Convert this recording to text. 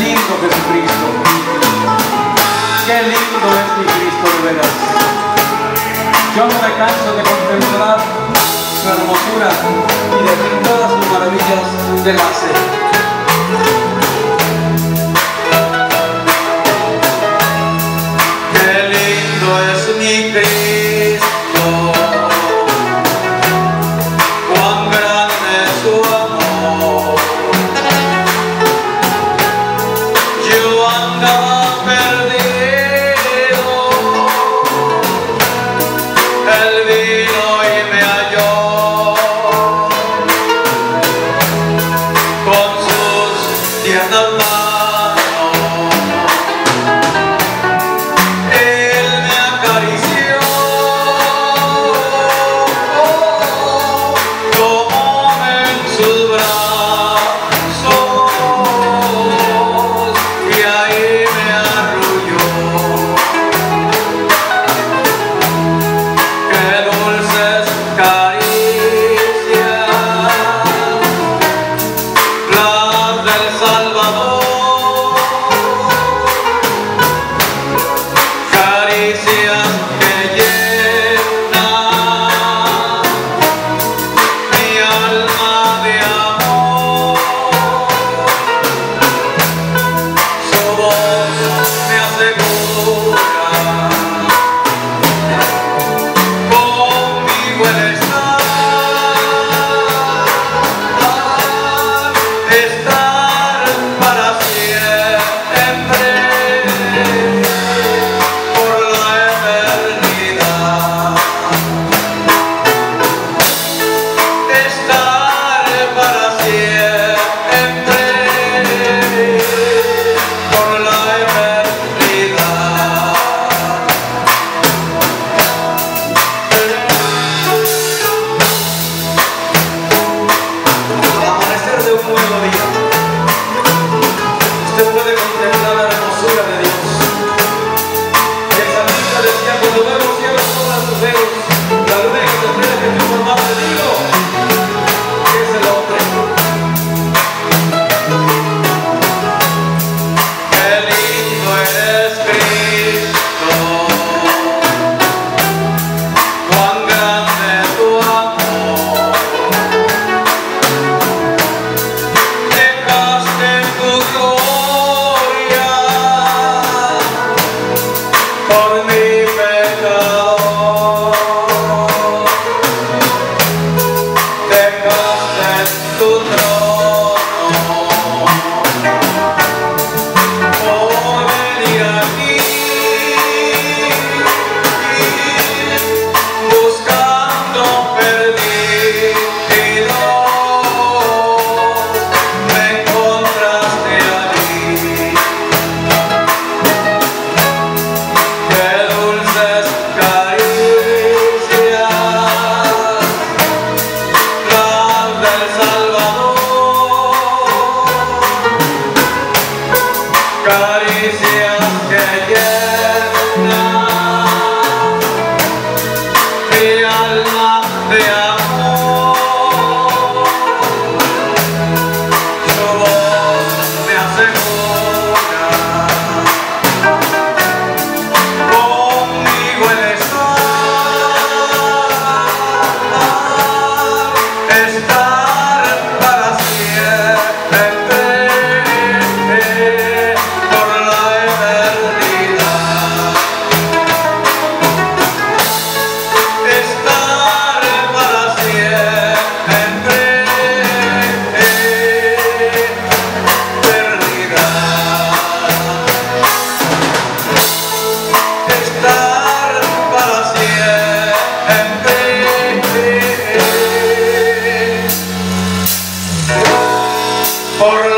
lindo Jesucristo. Qué lindo es mi Cristo de veras. Yo no me canso de contemplar su hermosura y de ver todas sus maravillas del hacer. Mi Cristo, cuán grande es su amor. Yo andaba perdido, Él vino y me halló, con sus tiernas manos. Caricias que llenan mi alma de amor, su voz me asegura, conmigo Él estar para siempre. Por